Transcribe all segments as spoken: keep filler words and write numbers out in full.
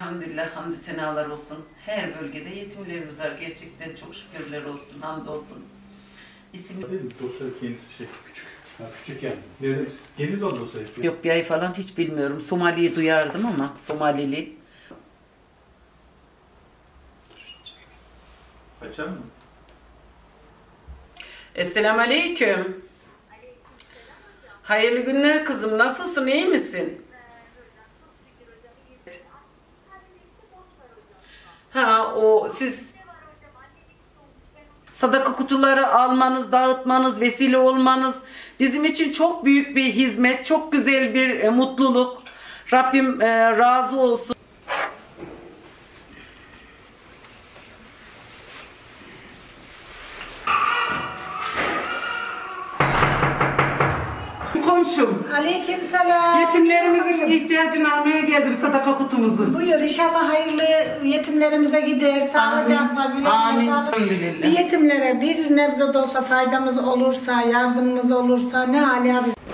Elhamdülillah, hamdü senalar olsun. Her bölgede yetimlerimiz var. Gerçekten çok şükürler olsun, hamdolsun. İsim... Dosya kendisi şey küçük. Ha, küçük yani. Nerede? Kendiniz aldı dosyayı. Yok, bir ay falan hiç bilmiyorum. Somali'yi duyardım ama Somalili. Açar mı? Esselamu Aleyküm. Hayırlı günler kızım. Nasılsın? İyi misin? Ha, o siz sadaka kutuları almanız, dağıtmanız, vesile olmanız bizim için çok büyük bir hizmet, çok güzel bir e, mutluluk. Rabbim e, razı olsun. Komşum. Aleykümselam. Yetimlerimizin ihtiyacını almaya geldim, sadaka kutumuzu. Buyur, inşallah hayırlı yetimlerimize gider, sağlıcakla, güle güle sağlık. Bir yetimlere bir nebze de olsa faydamız olursa, yardımımız olursa ne âlâ biz.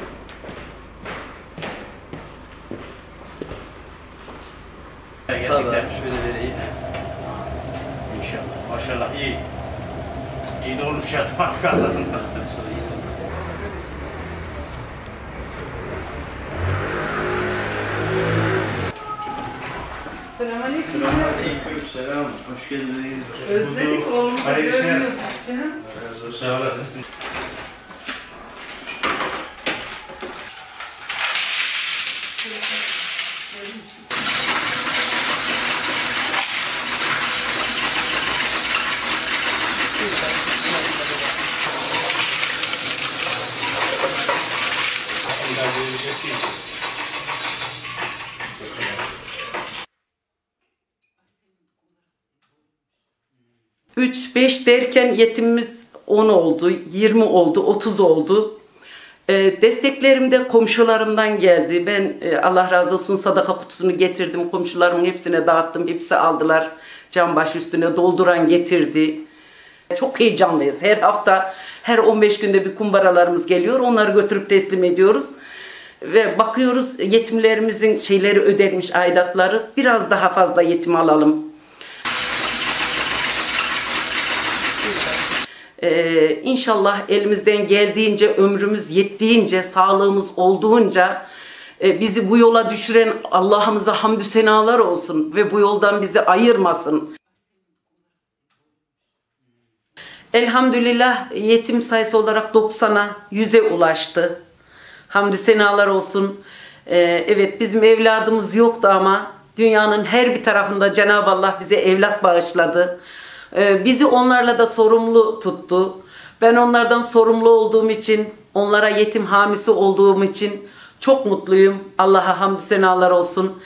Geldikler şöyle vereyim. İnşallah. Maşallah iyi. İyi de olmuş ya. Allah'ın nasıl. Selamünaleyküm. Selamünaleyküm. Selam. Hoş geldiniz. Özledik oğlum. Hayırlı işler. Görmüyoruz. Sağ olasın. üç beş derken yetimimiz on oldu, yirmi oldu, otuz oldu. E, desteklerim de komşularımdan geldi. Ben e, Allah razı olsun sadaka kutusunu getirdim. Komşularımın hepsine dağıttım. Hepsi aldılar. Can baş üstüne dolduran getirdi. Çok heyecanlıyız. Her hafta, her on beş günde bir kumbaralarımız geliyor. Onları götürüp teslim ediyoruz. Ve bakıyoruz yetimlerimizin şeyleri ödenmiş, aidatları. Biraz daha fazla yetim alalım. Ee, inşallah elimizden geldiğince, ömrümüz yettiğince, sağlığımız olduğunca e, bizi bu yola düşüren Allah'ımıza hamdü senalar olsun ve bu yoldan bizi ayırmasın. Elhamdülillah yetim sayısı olarak doksana, yüze ulaştı. Hamdü senalar olsun. Ee, evet, bizim evladımız yoktu ama dünyanın her bir tarafında Cenab-ı Allah bize evlat bağışladı. Bizi onlarla da sorumlu tuttu. Ben onlardan sorumlu olduğum için, onlara yetim hamisi olduğum için çok mutluyum. Allah'a hamdü senalar olsun.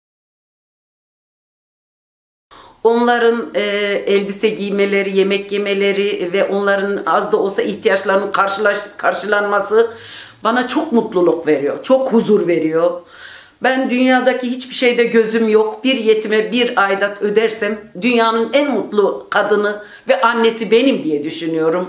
Onların e, elbise giymeleri, yemek yemeleri ve onların az da olsa ihtiyaçlarının karşılaş, karşılanması bana çok mutluluk veriyor, çok huzur veriyor. Ben dünyadaki hiçbir şeyde gözüm yok. Bir yetime bir aidat ödersem dünyanın en mutlu kadını ve annesi benim diye düşünüyorum.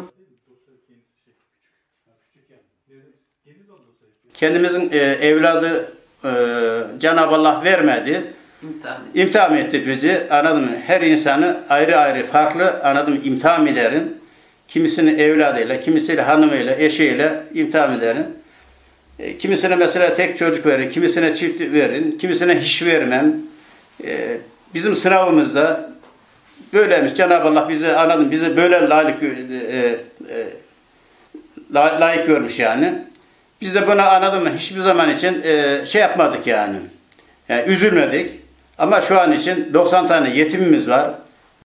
Kendimizin e, evladı e, Cenab-ı Allah vermedi. İmtihan, İmtihan etti bizi. Anladın mı? Her insanı ayrı ayrı farklı anladın mı? İmtihan ederim. Kimisini evladıyla, kimisiyle hanımıyla, eşiyle imtihan ederim. Kimisine mesela tek çocuk verin, kimisine çift verin, kimisine hiç vermem. Ee, bizim sınavımızda böyleymiş. Cenab-ı Allah bizi anladın, bizi böyle layık e, e, layık görmüş yani. Biz de bunu anladın mı? Hiçbir zaman için e, şey yapmadık yani. Yani üzülmedik. Ama şu an için doksan tane yetimimiz var.